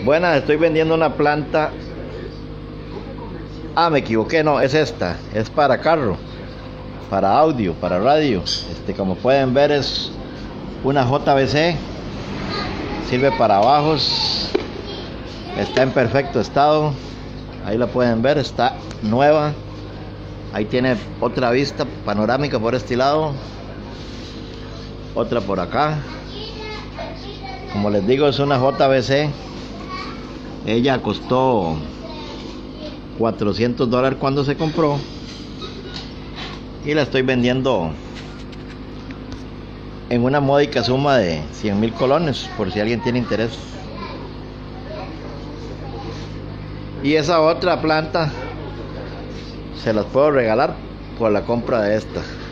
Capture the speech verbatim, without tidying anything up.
Buenas, estoy vendiendo una planta. Ah, me equivoqué, no, es esta. Es para carro, para audio, para radio. Este, como pueden ver, es una J V C. Sirve para bajos. Está en perfecto estado. Ahí la pueden ver, está nueva. Ahí tiene otra vista panorámica por este lado, otra por acá. Como les digo, es una J V C. Ella costó cuatrocientos dólares cuando se compró, y la estoy vendiendo en una módica suma de cien mil colones, por si alguien tiene interés. Y esa otra planta se las puedo regalar por la compra de esta.